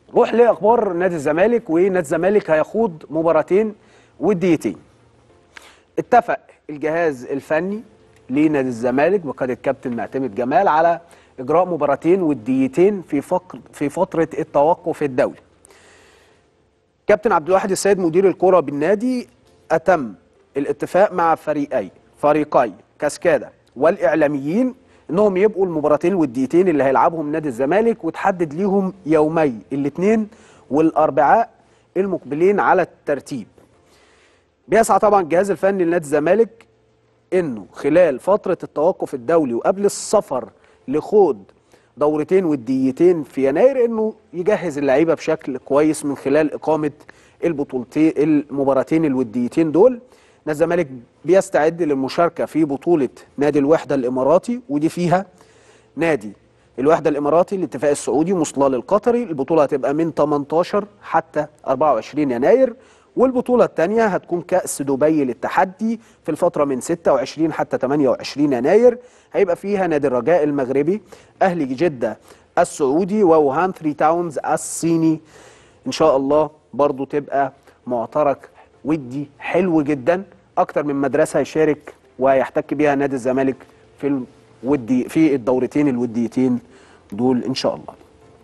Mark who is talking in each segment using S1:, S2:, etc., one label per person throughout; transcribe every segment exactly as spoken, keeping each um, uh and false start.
S1: روح لاخبار نادي الزمالك. ونادي الزمالك هيخوض مباراتين وديتين. اتفق الجهاز الفني لنادي الزمالك بقياده الكابتن معتمد جمال على اجراء مباراتين وديتين في فقر في فتره التوقف الدولي. كابتن عبد الواحد السيد مدير الكره بالنادي اتم الاتفاق مع فريقي فريقي كاسكادا والاعلاميين انهم يبقوا المباراتين والديتين اللي هيلعبهم نادي الزمالك، وتحدد ليهم يومي الاثنين والاربعاء المقبلين على الترتيب. بيسعى طبعا الجهاز الفني لنادي الزمالك انه خلال فتره التوقف الدولي وقبل السفر لخوض دورتين وديتين في يناير انه يجهز اللعيبه بشكل كويس من خلال اقامه البطولتين المباراتين الوديتين دول. نادي الزمالك بيستعد للمشاركه في بطوله نادي الوحده الاماراتي، ودي فيها نادي الوحده الاماراتي الاتفاق السعودي مصلال القطري. البطوله هتبقى من تمنتاشر حتى اربعة وعشرين يناير، والبطوله الثانيه هتكون كاس دبي للتحدي في الفتره من ستة وعشرين حتى تمنية وعشرين يناير. هيبقى فيها نادي الرجاء المغربي، اهلي جده السعودي، ووهان ثري تاونز الصيني. ان شاء الله برضو تبقى معترك ودي حلو جدا، اكتر من مدرسه يشارك ويحتك بيها نادي الزمالك في الودي في الدورتين الوديتين دول ان شاء الله.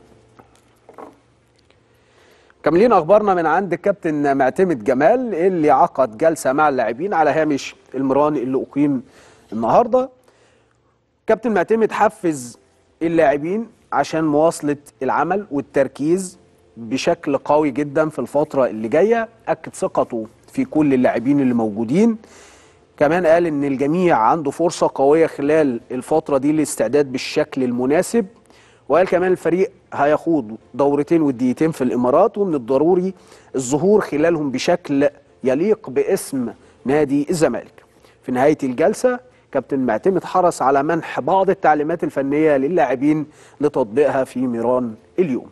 S1: كاملين اخبارنا من عند الكابتن معتمد جمال اللي عقد جلسه مع اللاعبين على هامش المران اللي اقيم النهارده. كابتن معتمد حفز اللاعبين عشان مواصله العمل والتركيز بشكل قوي جدا في الفتره اللي جايه، اكد ثقته في كل اللاعبين اللي موجودين. كمان قال ان الجميع عنده فرصه قويه خلال الفتره دي للاستعداد بالشكل المناسب، وقال كمان الفريق هيخوض دورتين وديتين في الامارات، ومن الضروري الظهور خلالهم بشكل يليق باسم نادي الزمالك. في نهايه الجلسه كابتن معتمد حرص على منح بعض التعليمات الفنيه للاعبين لتطبيقها في ميران اليوم.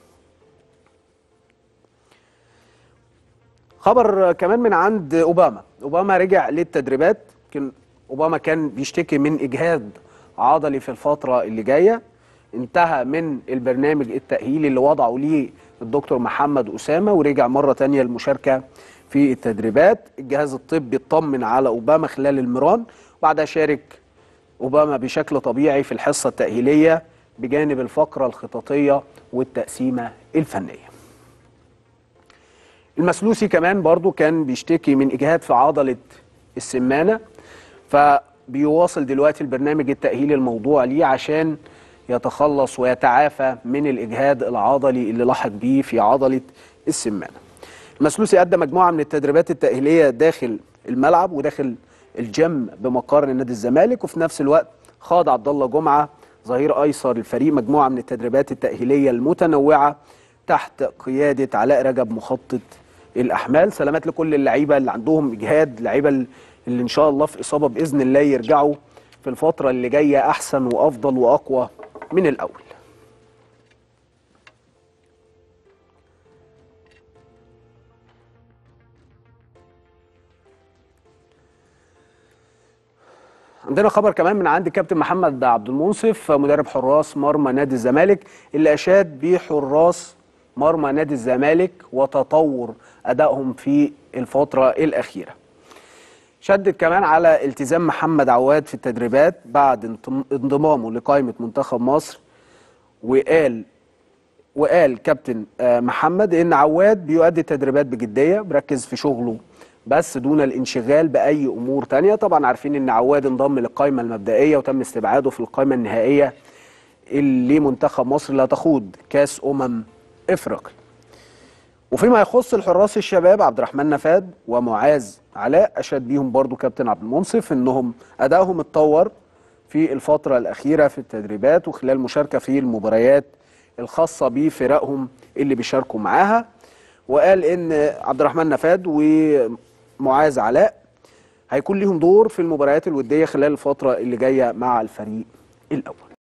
S1: خبر كمان من عند اوباما. اوباما رجع للتدريبات. يمكن اوباما كان بيشتكي من اجهاد عضلي في الفتره اللي جايه، انتهى من البرنامج التاهيلي اللي وضعه ليه الدكتور محمد اسامه، ورجع مره ثانيه للمشاركه في التدريبات. الجهاز الطبي اطمن على اوباما خلال المران، وبعدها شارك اوباما بشكل طبيعي في الحصه التاهيليه بجانب الفقره الخططيه والتقسيمه الفنيه. المسلوسي كمان برضو كان بيشتكي من اجهاد في عضله السمانه، فبيواصل دلوقتي البرنامج التاهيلي الموضوع ليه عشان يتخلص ويتعافى من الاجهاد العضلي اللي لحق بيه في عضله السمانه. المسلوسي ادى مجموعه من التدريبات التاهيليه داخل الملعب وداخل الجيم بمقر نادي الزمالك، وفي نفس الوقت خاض عبد الله جمعه ظهير ايسر الفريق مجموعه من التدريبات التاهيليه المتنوعه تحت قياده علاء رجب مخطط الاحمال. سلامات لكل اللعيبه اللي عندهم اجهاد، اللعيبه اللي ان شاء الله في اصابه باذن الله يرجعوا في الفتره اللي جايه احسن وافضل واقوى من الاول. عندنا خبر كمان من عند الكابتن محمد عبد المنصف مدرب حراس مرمى نادي الزمالك، اللي اشاد بحراس مرمى نادي الزمالك وتطور ادائهم في الفتره الاخيره. شدد كمان على التزام محمد عواد في التدريبات بعد انضمامه لقائمه منتخب مصر، وقال وقال كابتن محمد ان عواد بيؤدي التدريبات بجديه، بركز في شغله بس دون الانشغال باي امور تانية. طبعا عارفين ان عواد انضم للقائمه المبدئيه وتم استبعاده في القائمه النهائيه اللي منتخب مصر اللي هتخوض كاس امم افريقيا. وفيما يخص الحراس الشباب عبد الرحمن نفاد ومعاذ علاء، اشاد بيهم برضو كابتن عبد المنصف انهم ادائهم اتطور في الفتره الاخيره في التدريبات وخلال مشاركه في المباريات الخاصه بفرقهم اللي بيشاركوا معاها. وقال ان عبد الرحمن نفاد ومعاذ علاء هيكون ليهم دور في المباريات الوديه خلال الفتره اللي جايه مع الفريق الاول.